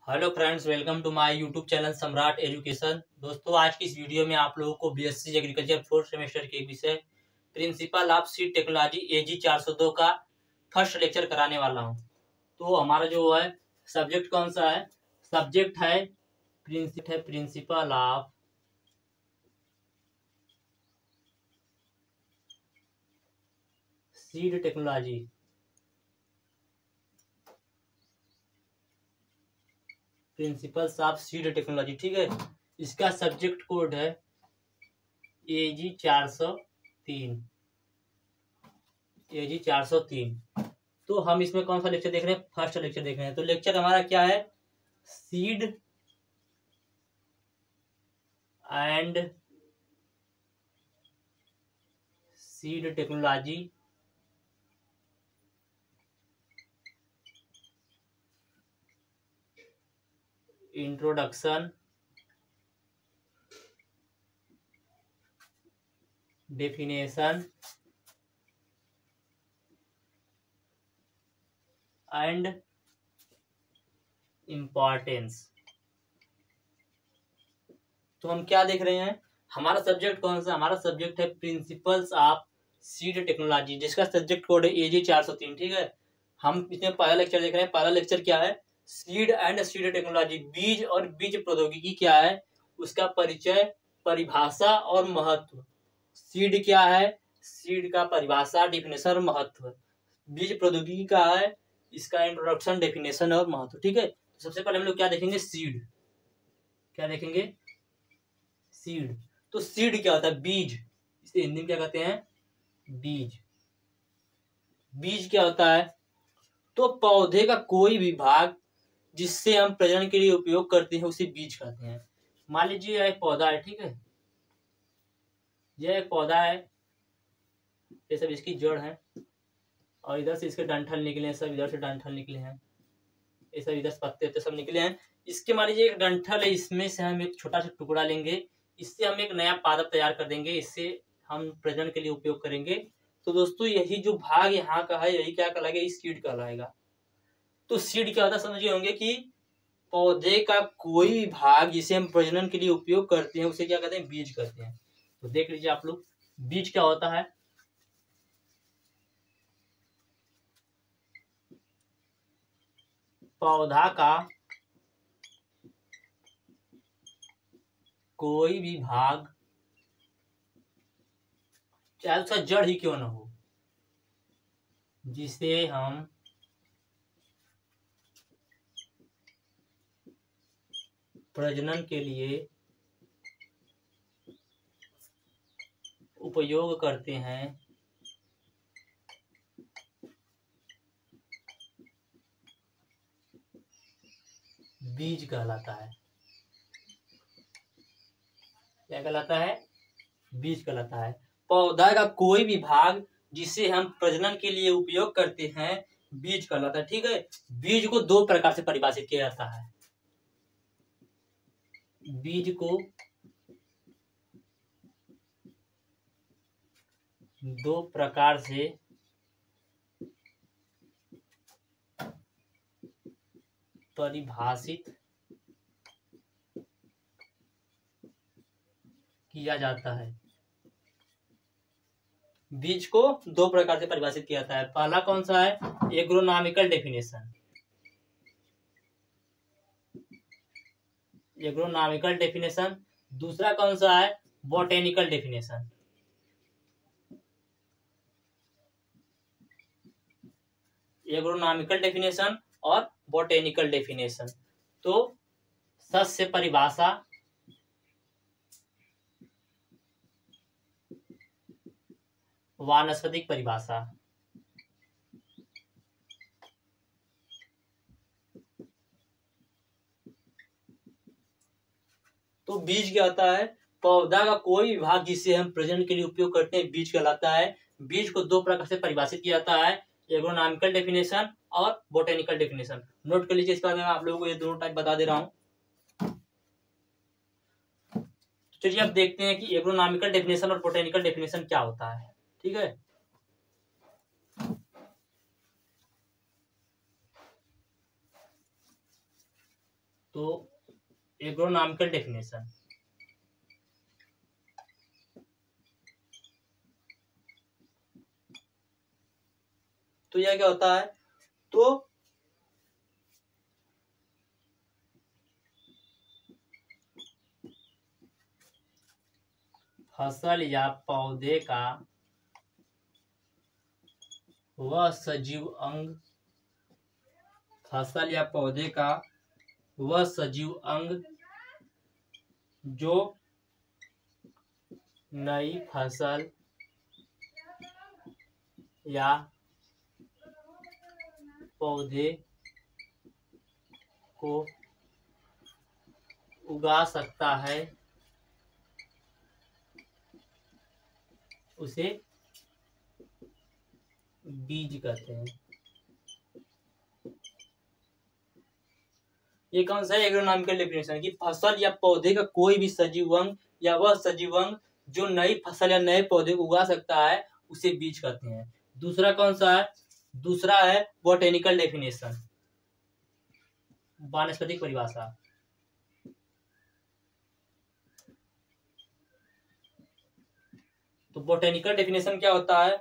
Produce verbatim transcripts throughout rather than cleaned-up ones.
Hello friends, welcome to my YouTube channel Samrat education. दोस्तों, आज की इस वीडियो में आप लोगों को बीएससी एग्रीकल्चर फोर्थ सेमेस्टर के विषय principle of seed technology AG चार सौ दो का फर्स्ट लेक्चर कराने वाला हूं। तो हमारा जो है सब्जेक्ट कौन सा है? सब्जेक्ट है प्रिंसिप है principle of seed technology. Principles of seed technology, ठीक है। इसका सब्जेक्ट कोड है एजी चार सौ तीन एजी चार सौ तीन। तो हम इसमें कौन सा लेक्चर देख रहे हैं? फर्स्ट लेक्चर देख रहे हैं। तो लेक्चर हमारा क्या है? Seed and seed technology introduction, definition and importance. तो हम क्या देख रहे हैं? हमारा सब्जेक्ट कौन सा? हमारा सब्जेक्ट है प्रिंसिपल्स ऑफ सीड टेक्नोलॉजी, जिसका सब्जेक्ट कोड है एजी चार सौ तीन, ठीक है। हम इसमें पहला लेक्चर देख रहे हैं। पहला लेक्चर क्या है? सीड एंड सीड टेक्नोलॉजी, बीज और बीज प्रौद्योगिकी क्या है, उसका परिचय, परिभाषा और महत्व। सीड क्या है? सीड का परिभाषा, डिफिनेशन और महत्व। बीज प्रौद्योगिकी का है, इसका इंट्रोडक्शन, डेफिनेशन और महत्व, ठीक है। तो सबसे पहले हम लोग क्या देखेंगे? सीड। क्या देखेंगे? सीड। तो सीड क्या होता है? बीज। इसे हिंदी में क्या कहते हैं? बीज। बीज क्या होता है? तो पौधे का कोई भी भाग जिससे हम प्रजनन के लिए उपयोग करते हैं उसे बीज कहते हैं। मान लीजिए यह एक पौधा है, ठीक है। यह एक पौधा है, ये सब इसकी जड़ है और इधर से इसके डंठल निकले हैं, सब इधर से डंठल निकले हैं, ये सब इधर से पत्ते तो सब निकले हैं। इसके मान लीजिए एक डंठल है, इसमें से हम एक छोटा सा टुकड़ा लेंगे, इससे हम एक नया पादप तैयार कर देंगे, इससे हम प्रजनन के लिए उपयोग करेंगे। तो दोस्तों, यही जो भाग यहाँ का है, यही क्या कहलाएगा? इस सीड कहलाएगा। तो सीड क्या होता है समझिए होंगे कि पौधे का कोई भी भाग जिसे हम प्रजनन के लिए उपयोग करते हैं उसे क्या कहते हैं? बीज कहते हैं। तो देख लीजिए आप लोग, बीज क्या होता है? पौधा का कोई भी भाग, चाहे उसका जड़ ही क्यों ना हो, जिसे हम प्रजनन के लिए उपयोग करते हैं, बीज कहलाता है। क्या कहलाता है? बीज कहलाता है। पौधा का कोई भी भाग जिसे हम प्रजनन के लिए उपयोग करते हैं बीज कहलाता है, ठीक है। बीज को दो प्रकार से परिभाषित किया जाता है। बीज को दो प्रकार से परिभाषित किया जाता है। बीज को दो प्रकार से परिभाषित किया जाता है। पहला कौन सा है? Agronomical definition. Agronomical definition. दूसरा कौन सा है? Botanical definition. एग्रोनॉमिकल डेफिनेशन और बोटेनिकल डेफिनेशन। तो सस्य परिभाषा, वानस्पतिक परिभाषा। तो बीज क्या होता है? पौधा का कोई भी भाग जिसे हम प्रजनन के लिए उपयोग करते हैं बीज कहलाता है। बीज को दो प्रकार से परिभाषित किया जाता है, एग्रोनॉमिकल डेफिनेशन और बोटेनिकल डेफिनेशन। नोट कर लीजिए, इसके बाद मैं आप लोगों को ये दोनों टाइप बता दे रहा हूँ। चलिए अब देखते हैं कि एग्रोनॉमिकल डेफिनेशन और बोटेनिकल डेफिनेशन क्या होता है, ठीक है। तो एग्रोनॉमिकल डेफिनेशन, तो यह क्या होता है, तो फसल या पौधे का वह सजीव अंग, फसल या पौधे का वह सजीव अंग जो नई फसल या पौधे को उगा सकता है, उसे बीज कहते हैं। ये कौन सा है, एग्रोनॉमिकल डेफिनेशन, कि फसल या पौधे का कोई भी सजीव अंग या वह सजीव अंग जो नई फसल या नए पौधे को उगा सकता है उसे बीज कहते हैं। दूसरा कौन सा है, दूसरा है बोटेनिकल डेफिनेशन, वानस्पतिक परिभाषा। तो बोटेनिकल डेफिनेशन क्या होता है,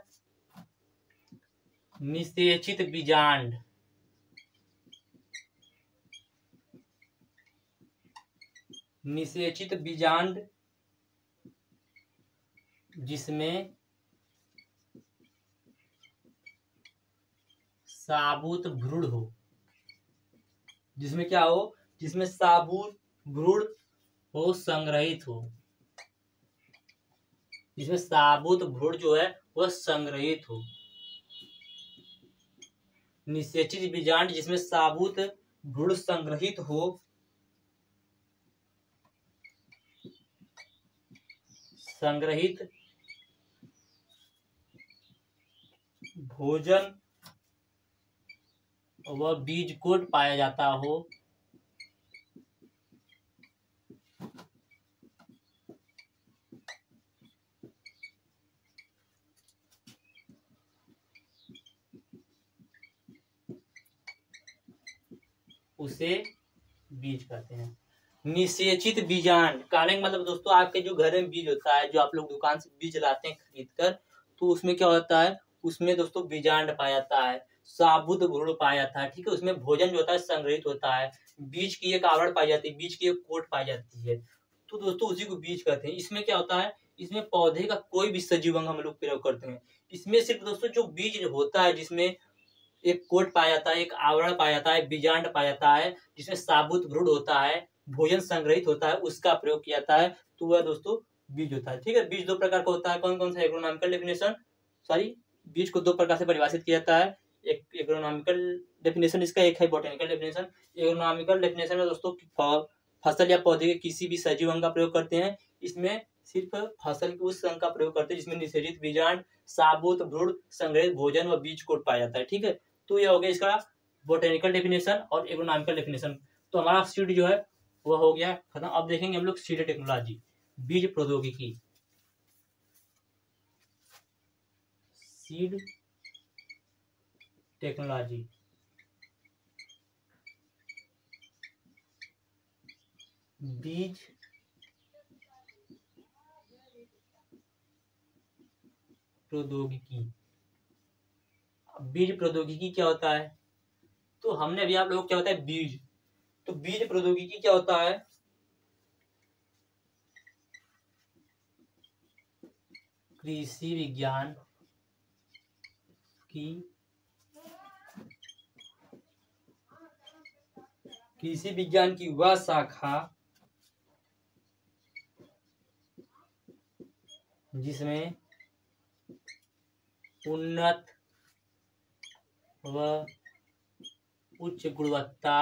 निषेचित बीजांड, निषेचित बीजांड जिसमें साबुत भ्रूण हो, जिसमें क्या हो, जिसमें साबुत भ्रूण हो, संग्रहित हो, जिसमें साबुत भ्रूण जो है वह संग्रहित हो। निषेचित बीजांड जिसमें साबुत भ्रूण संग्रहित हो, संग्रहित भोजन व बीज कोट पाया जाता हो, उसे बीज कहते हैं। निषेचित बीजांड कहने का मतलब दोस्तों, आपके जो घर में बीज होता है, जो आप लोग दुकान से बीज लाते हैं खरीद कर, तो उसमें क्या होता है, उसमें दोस्तों बीजांड पाया जाता है, साबुत भ्रूण पाया जाता है, ठीक है, उसमें भोजन जो होता है संग्रहित होता है, बीज की एक आवरण पाई जाती है, बीज की एक कोट पाई जाती है, तो दोस्तों उसी को बीज कहते हैं। इसमें क्या होता है, इसमें पौधे का कोई भी सजीव अंग हम लोग प्रयोग करते हैं। इसमें सिर्फ दोस्तों जो बीज होता है, जिसमें एक कोट पाया जाता है, एक आवरण पाया जाता है, बीजांड पाया जाता है, जिसमें साबुत भ्रूण होता है, भोजन संग्रहित होता है, उसका प्रयोग किया जाता है, तो वह दोस्तों बीज होता है। ठीक है, बीज दो प्रकार का होता है, कौन कौन सा, एग्रोनॉमिकल डेफिनेशन, सॉरी बीज को दो प्रकार से परिभाषित किया जाता है, एक एग्रोनॉमिकल डेफिनेशन इसका, एक है बोटेनिकल डेफिनेशन। एग्रोनॉमिकल डेफिनेशन में दोस्तों फसल या पौधे के किसी भी सजीव अंग का प्रयोग करते हैं, इसमें सिर्फ फसल के उस अंग का प्रयोग करते हैं जिसमें निषेचित बीजांड, साबुत भ्रूण, संग्रहित भोजन व बीज कोट पाया जाता है। ठीक है, तो यह हो गया इसका बोटेनिकल डेफिनेशन और एग्रोनॉमिकल डेफिनेशन। तो हमारा सीड जो है वह हो गया खत्म। अब देखेंगे हम लोग सीड टेक्नोलॉजी, बीज प्रौद्योगिकी, सीड टेक्नोलॉजी। बीज प्रौद्योगिकी, बीज प्रौद्योगिकी क्या होता है, तो हमने अभी आप लोग क्या होता है बीज, तो बीज प्रौद्योगिकी क्या होता है, कृषि विज्ञान की कृषि विज्ञान की वह शाखा जिसमें उन्नत व उच्च गुणवत्ता,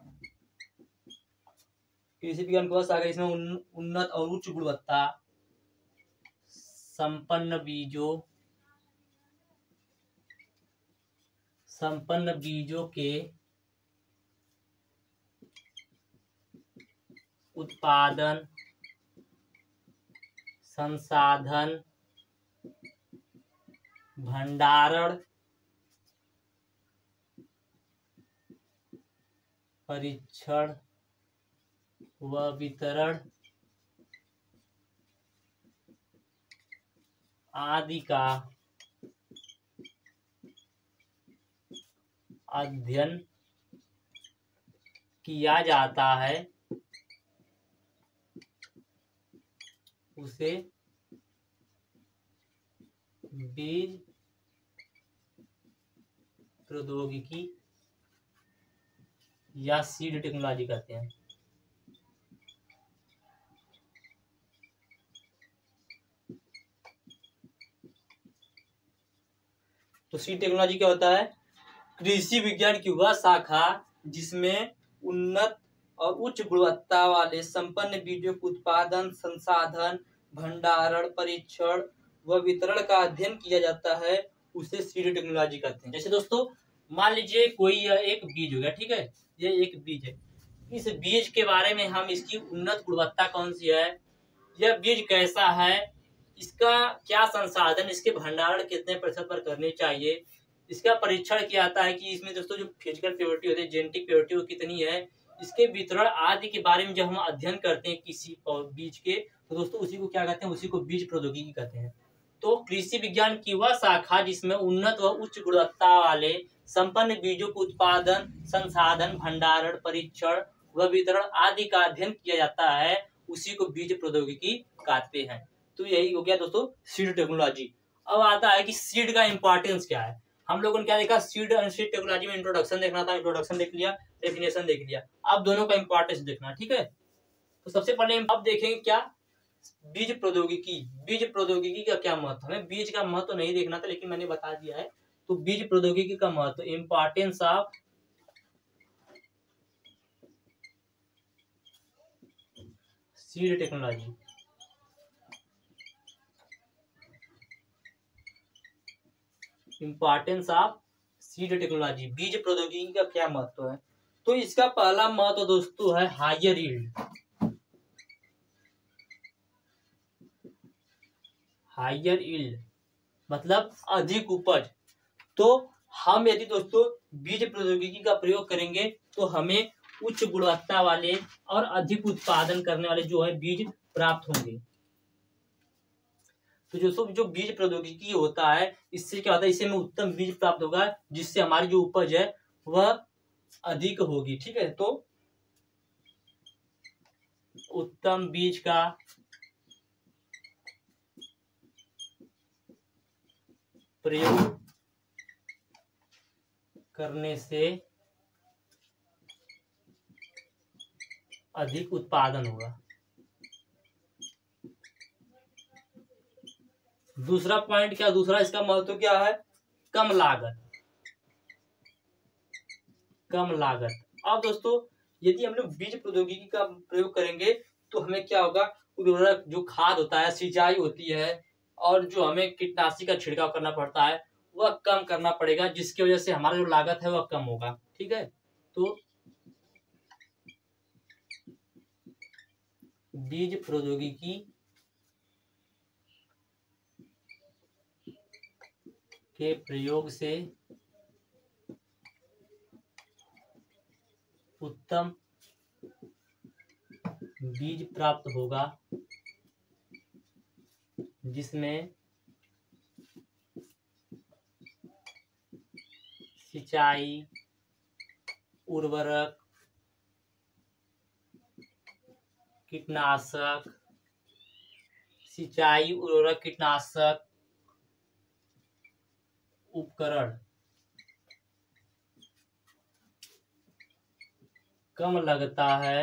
कृषि विज्ञान की वह शाखा इसमें उन्नत और उच्च गुणवत्ता संपन्न बीजों संपन्न बीजों के उत्पादन, संसाधन, भंडारण, परीक्षण व वितरण आदि का अध्ययन किया जाता है उसे बीज प्रौद्योगिकी या सीड टेक्नोलॉजी कहते हैं। तो सीड टेक्नोलॉजी क्या होता है? कृषि विज्ञान की वह शाखा जिसमें उन्नत और उच्च गुणवत्ता वाले संपन्न बीजों के उत्पादन, संसाधन, भंडारण, परीक्षण व वितरण का अध्ययन किया जाता है, उसे सीड टेक्नोलॉजी कहते हैं। जैसे दोस्तों मान लीजिए कोई एक बीज हो गया, ठीक है, ये एक बीज है। इस बीज के बारे में हम इसकी उन्नत गुणवत्ता कौन सी है, यह बीज कैसा है, इसका क्या संसाधन, इसके भंडारण कितने प्रतिशत पर करने चाहिए, इसका परीक्षण किया जाता है कि इसमें दोस्तों जो फिजिकल प्योरिटी होती है, जेनेटिक प्योरिटी वो कितनी है, इसके वितरण आदि के बारे में जब हम अध्ययन करते हैं किसी बीज के, तो दोस्तों उसी को क्या कहते हैं, उसी को बीज प्रौद्योगिकी कहते हैं। तो कृषि विज्ञान की वह शाखा जिसमें उन्नत व उच्च गुणवत्ता वाले संपन्न बीजों के उत्पादन, संसाधन, भंडारण, परीक्षण व वितरण आदि का अध्ययन किया जाता है, उसी को बीज प्रौद्योगिकी कहते हैं। तो यही हो गया दोस्तों सीड टेक्नोलॉजी। अब आता है कि सीड का इंपॉर्टेंस क्या है। हम लोगों ने क्या देखा, सीड एंड सीड टेक्नोलॉजी में इंट्रोडक्शन देखना था, इंट्रोडक्शन देख लिया, डेफिनेशन देख लिया, अब दोनों का इंपॉर्टेंस देखना, ठीक है। तो सबसे पहले अब देखेंगे क्या, बीज प्रौद्योगिकी। बीज प्रौद्योगिकी का क्या महत्व, हमें बीज का महत्व नहीं देखना था लेकिन मैंने बता दिया है। तो बीज प्रौद्योगिकी का महत्व, importance of seed technology. Importance of seed technology, बीज प्रौद्योगिकी का क्या महत्व है। तो इसका पहला महत्व दोस्तों है हायर यील्ड। हायर यील्ड मतलब अधिक उपज। तो हम यदि दोस्तों बीज प्रौद्योगिकी का प्रयोग करेंगे तो हमें उच्च गुणवत्ता वाले और अधिक उत्पादन करने वाले जो है बीज प्राप्त होंगे। तो जो सब जो बीज प्रौद्योगिकी होता है, इससे क्या होता है, इससे हमें उत्तम बीज प्राप्त होगा जिससे हमारी जो उपज है वह अधिक होगी, ठीक है। तो उत्तम बीज का प्रयोग करने से अधिक उत्पादन होगा। दूसरा पॉइंट क्या, दूसरा इसका महत्व क्या है, कम लागत। कम लागत। अब दोस्तों यदि हम लोग बीज प्रौद्योगिकी का प्रयोग करेंगे तो हमें क्या होगा, उर्वरक जो खाद होता है, सिंचाई होती है और जो हमें कीटनाशी का छिड़काव करना पड़ता है वह कम करना पड़ेगा, जिसकी वजह से हमारा जो लागत है वह कम होगा, ठीक है। तो बीज प्रौद्योगिकी के प्रयोग से उत्तम बीज प्राप्त होगा जिसमें सिंचाई, उर्वरक, कीटनाशक, सिंचाई, उर्वरक, कीटनाशक, उपकरण कम लगता है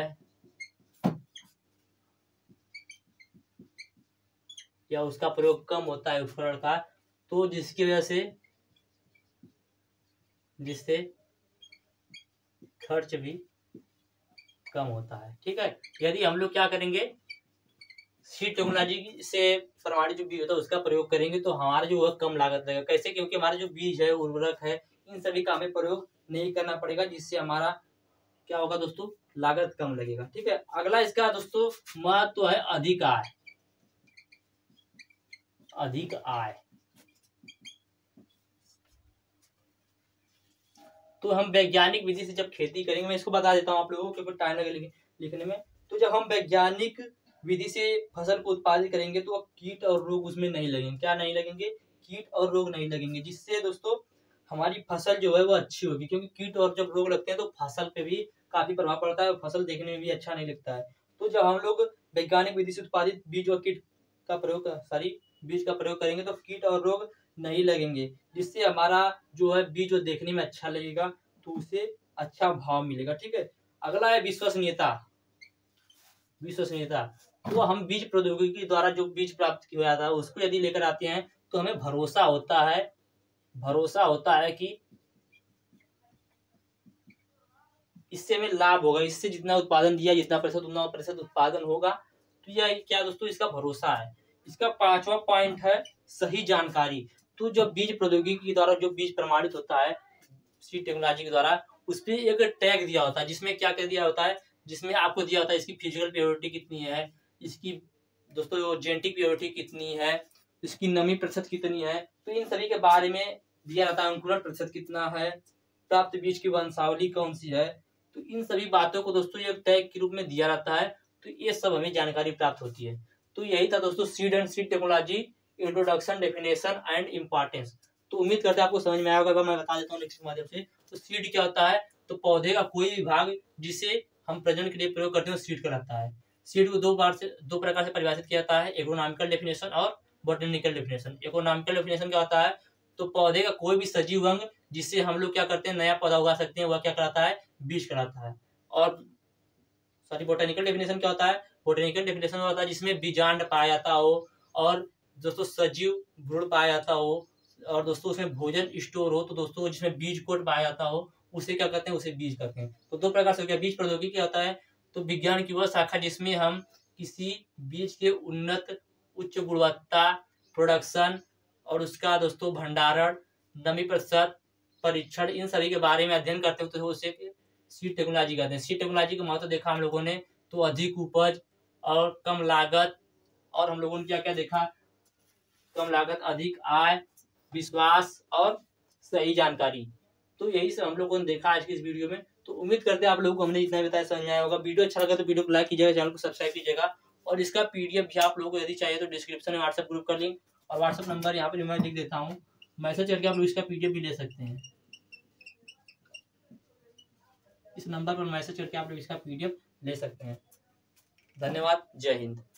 या उसका प्रयोग कम होता है उपकरण का, तो जिसकी वजह से जिससे खर्च भी कम होता है, ठीक है। यदि हम लोग क्या करेंगे, सीड टेक्नोलॉजी से प्रमाणित जो बीज होता है उसका प्रयोग करेंगे तो हमारा जो वह कम लागत लगेगा। कैसे, क्योंकि हमारा जो बीज है, उर्वरक है, इन सभी का हमें प्रयोग नहीं करना पड़ेगा, जिससे हमारा क्या होगा दोस्तों, लागत कम लगेगा, ठीक है। अगला इसका दोस्तों महत्व है अधिक आय। अधिक आय तो हम वैज्ञानिक विधि से जब खेती करेंगे, मैं इसको बता देता हूँ आप लोगों को क्योंकि टाइम लगेगा लिखने में। तो तो जब हम वैज्ञानिक विधि से फसल को उत्पादित करेंगे तो कीट और रोग उसमें नहीं लगेंगे। क्या नहीं लगेंगे? कीट और रोग नहीं लगेंगे, जिससे दोस्तों हमारी फसल जो है वो अच्छी होगी। क्योंकि कीट और जब रोग लगते हैं तो फसल पे भी काफी प्रभाव पड़ता है और फसल देखने में भी अच्छा नहीं लगता है। तो जब हम लोग वैज्ञानिक विधि से उत्पादित बीज और कीट का प्रयोग सॉरी बीज का प्रयोग करेंगे तो कीट और रोग नहीं लगेंगे, जिससे हमारा जो है बीज जो देखने में अच्छा लगेगा तो उसे अच्छा भाव मिलेगा। ठीक है, अगला है विश्वसनीयता। विश्वसनीयता तो हम बीज प्रौद्योगिकी द्वारा जो बीज प्राप्त किया जाता है उसको यदि लेकर आते हैं तो हमें भरोसा होता है भरोसा होता है कि इससे हमें लाभ होगा, इससे जितना उत्पादन दिया जितना प्रतिशत उतना प्रतिशत उत्पादन होगा। तो यह क्या दोस्तों, इसका भरोसा है। इसका पांचवा पॉइंट है सही जानकारी। तो जब बीज प्रौद्योगिकी के द्वारा जो बीज प्रमाणित होता है सीड टेक्नोलॉजी के द्वारा, उस पर एक टैग दिया होता है जिसमें क्या कर दिया होता है, जिसमें आपको दिया होता है इसकी फिजिकल प्योरिटी कितनी है, इसकी दोस्तों जेनेटिक प्योरिटी कितनी है, इसकी नमी प्रतिशत कितनी है। तो इन सभी के बारे में दिया जाता है, अंकुरण प्रतिशत कितना है, प्राप्त बीज की वंशावली कौन सी है। तो इन सभी बातों को दोस्तों ये टैग के रूप में दिया जाता है। तो ये सब हमें जानकारी प्राप्त होती है। तो यही था दोस्तों seed and seed technology, introduction, definition and importance. तो उम्मीद करते हैं आपको समझ में आया होगा। मैं बता देता हूँ लेक्चर के माध्यम से। तो सीड क्या होता है, तो पौधे का कोई भी भाग जिसे हम प्रजनन के लिए प्रयोग करते हैं सीड कहलाता है। सीड को दो बार से दो प्रकार से परिभाषित किया जाता है, एग्रोनॉमिकल डेफिनेशन और बॉटनिकल डेफिनेशन। एग्रोनॉमिकल डेफिनेशन क्या होता है, तो पौधे का कोई भी सजीव अंग जिससे हम लोग क्या करते हैं नया पौधा उगा सकते हैं, वह क्या कहलाता है, बीज कहलाता है। और सॉरी बॉटनिकल डेफिनेशन क्या होता है, बॉटनिकल डेफिनेशन होता है जिसमें बीजांड पाया जाता हो और दोस्तों सजीव भ्रूण पाया जाता हो और दोस्तों उसमें भोजन स्टोर हो। तो दोस्तों जिसमें बीज कोट पाया जाता हो उसे क्या कहते हैं, उसे बीज कहते हैं। तो दो प्रकार से हो गया, बीज प्रौद्योगिकी क्या होता है, तो विज्ञान की वह शाखा जिसमें हम किसी बीज के उन्नत उच्च गुणवत्ता, प्रोडक्शन और उसका दोस्तों भंडारण, नमी प्रतिशत, परीक्षण, इन सभी के बारे में अध्ययन करते हैं। तो उसे सीड टेक्नोलॉजी कहते हैं। सीड टेक्नोलॉजी का महत्व देखा हम लोगों ने, तो अधिक उपज और कम लागत, और हम लोगों ने क्या क्या देखा, कम लागत, अधिक आय, विश्वास और सही जानकारी। तो यही सब हम लोगों ने देखा आज की इस वीडियो में। तो उम्मीद करते हैं आप लोगों को हमने जितना बताया समझ में आया होगा। वीडियो अच्छा लगा तो वीडियो को लाइक कीजिएगा, चैनल को सब्सक्राइब कीजिएगा। और इसका पीडीएफ भी आप लोगों को यदि चाहिए तो डिस्क्रिप्शन में व्हाट्सएप ग्रुप का लिंक और व्हाट्सएप नंबर यहाँ पे मैं लिख देता हूँ, मैसेज करके आप लोग इसका पीडीएफ भी ले सकते हैं। इस नंबर पर मैसेज करके आप लोग इसका पीडीएफ ले सकते हैं। धन्यवाद, जय हिंद।